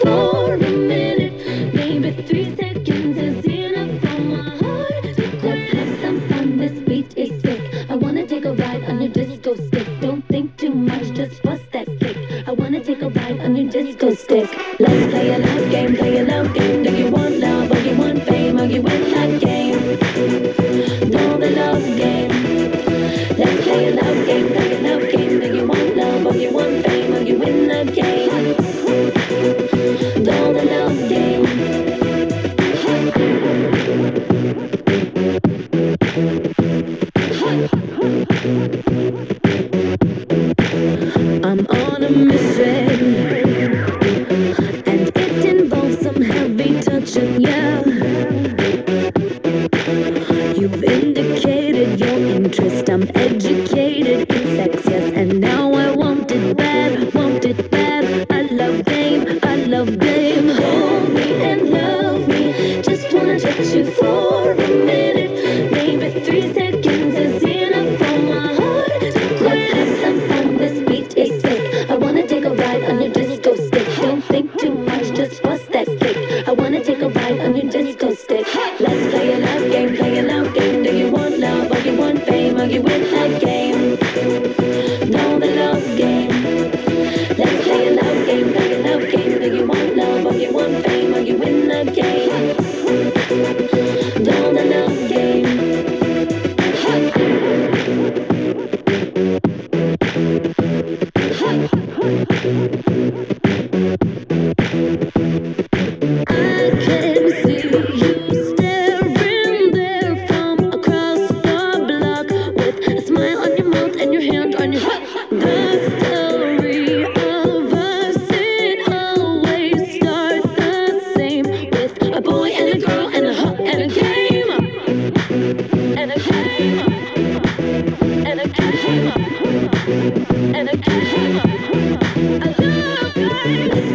for a minute. Maybe 3 seconds is enough for my heart. Let's have some fun, this beat is sick. I wanna take a ride on your disco stick. Don't think too much, just bust that kick. I wanna take a ride on your disco stick. Let's play a love game, play a love game. Do you want love or you want fame? Or you win that game? Know the love game. Let's play a love game, play a love game. Do you want love or you want fame? Or you win the game? Know the love game. I'm on a mission, and it involves some heavy touching, yeah. You've indicated your interest, I'm educated in sex, yes, and now I want it bad, want it bad. I love game, I love game. Hold me and love me, just wanna touch you for a minute. Maybe 3 seconds is enough for my heart. Let's have some fun, this beat is sick. I wanna take a ride on your disco stick. Don't think too much, just bust that kick. I wanna take a ride on your disco stick. Let's play a love game, play a love game. Do you want love or you want fame? Or you win that game? Know the love game. Let's play a love game, play a love game. Do you want love or you want fame? Or you win the game? Know the love game. I can see you staring there from across the block with a smile on your mouth and your hand on your heart. The story of us, it always starts the same with a boy and a girl and a hug and a game. And a game. And a game. And a game. I love games.